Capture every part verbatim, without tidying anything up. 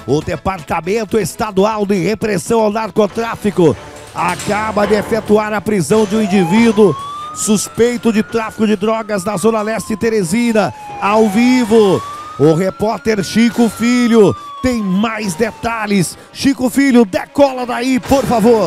O Departamento Estadual de Repressão ao Narcotráfico acaba de efetuar a prisão de um indivíduo suspeito de tráfico de drogas na Zona Leste de Teresina, ao vivo. O repórter Chico Filho tem mais detalhes. Chico Filho, decola daí, por favor.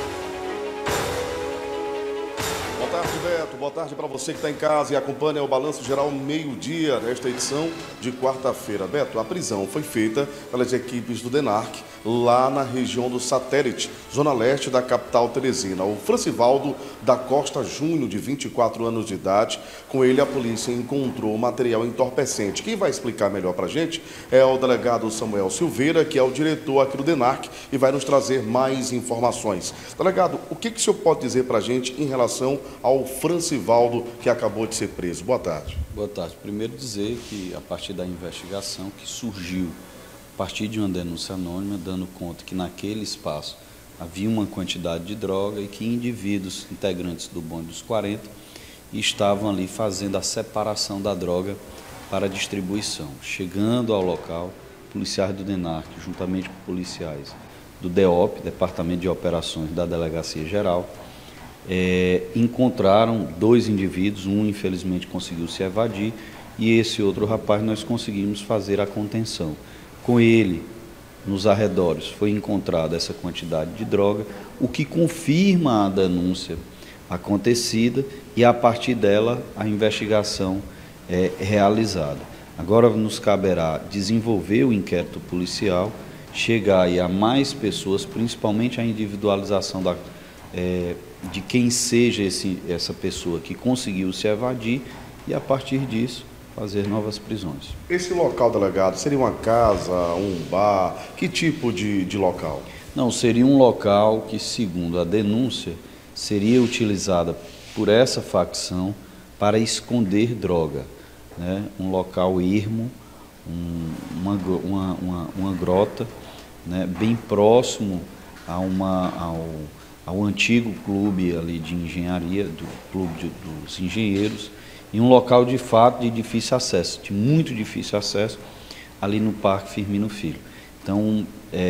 Boa tarde, Beto. Boa tarde para você que está em casa e acompanha o Balanço Geral meio-dia nesta edição de quarta-feira. Beto, a prisão foi feita pelas equipes do DENARC lá na região do Satélite, zona leste da capital Teresina. O Francivaldo da Costa Júnior, de vinte e quatro anos de idade, com ele a polícia encontrou material entorpecente. Quem vai explicar melhor para a gente é o delegado Samuel Silveira, que é o diretor aqui do DENARC e vai nos trazer mais informações. Delegado, o que, que o senhor pode dizer para a gente em relação ao Francivaldo que acabou de ser preso? Boa tarde. Boa tarde. Primeiro dizer que a partir da investigação que surgiu a partir de uma denúncia anônima, dando conta que naquele espaço havia uma quantidade de droga e que indivíduos integrantes do bonde dos quarenta estavam ali fazendo a separação da droga para distribuição. Chegando ao local, policiais do DENARC, juntamente com policiais do DEOP, Departamento de Operações da Delegacia Geral, é, encontraram dois indivíduos, um infelizmente conseguiu se evadir e esse outro rapaz nós conseguimos fazer a contenção. Com ele, nos arredores, foi encontrada essa quantidade de droga, o que confirma a denúncia acontecida e, a partir dela, a investigação é realizada. Agora nos caberá desenvolver o inquérito policial, chegar aí a mais pessoas, principalmente a individualização da, é, de quem seja esse, essa pessoa que conseguiu se evadir e, a partir disso, fazer novas prisões. Esse local, delegado, seria uma casa, um bar? Que tipo de, de local? Não, seria um local que, segundo a denúncia, seria utilizada por essa facção para esconder droga, né? Um local ermo, um, uma, uma, uma, uma grota, né? Bem próximo a uma, ao, ao antigo clube ali de engenharia, do clube de, dos engenheiros, em um local de fato de difícil acesso, de muito difícil acesso, ali no Parque Firmino Filho. Então,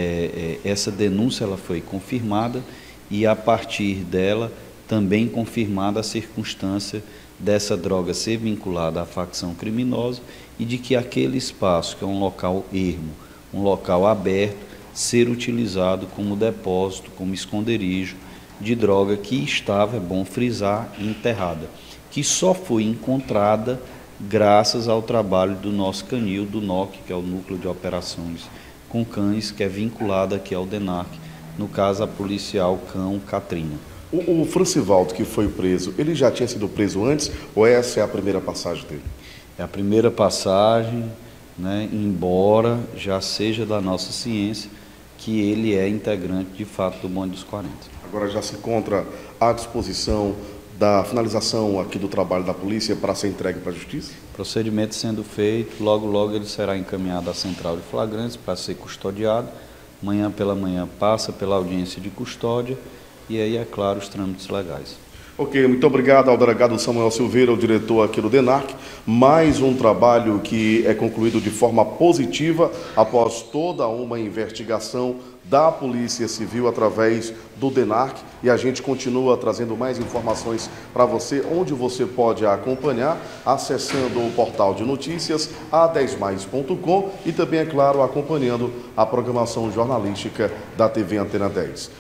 é, é, essa denúncia ela foi confirmada e, a partir dela, também confirmada a circunstância dessa droga ser vinculada à facção criminosa e de que aquele espaço, que é um local ermo, um local aberto, ser utilizado como depósito, como esconderijo de droga que estava, é bom frisar, enterrada, que só foi encontrada graças ao trabalho do nosso canil, do N O C, que é o Núcleo de Operações com Cães, que é vinculado aqui ao DENARC, no caso a policial Cão Katrina. O, o Francivaldo que foi preso, ele já tinha sido preso antes ou essa é a primeira passagem dele? É a primeira passagem, né, embora já seja da nossa ciência que ele é integrante de fato do bonde dos quarenta. Agora já se encontra à disposição da finalização aqui do trabalho da polícia para ser entregue para a justiça? Procedimento sendo feito, logo logo ele será encaminhado à central de flagrantes para ser custodiado. Amanhã pela manhã passa pela audiência de custódia e aí, é claro, os trâmites legais. Ok, muito obrigado ao delegado Samuel Silveira, o diretor aqui do DENARC. Mais um trabalho que é concluído de forma positiva após toda uma investigação da Polícia Civil através do DENARC, e a gente continua trazendo mais informações para você, onde você pode acompanhar acessando o portal de notícias a dez mais ponto com e também, é claro, acompanhando a programação jornalística da T V Antena dez.